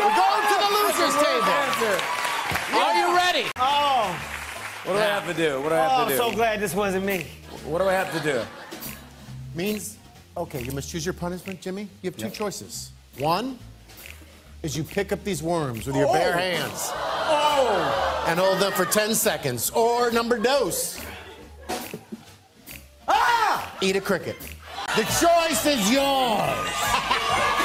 We're going to the losers table. Are you ready? Oh. What do I have to do? What do I have to do? I'm so glad this wasn't me. What do I have to do? Means, okay, you must choose your punishment, Jimmy. You have two choices. One is you pick up these worms with your bare hands. Oh! And hold them for 10 seconds. Or number dos. Ah! Eat a cricket. The choice is yours.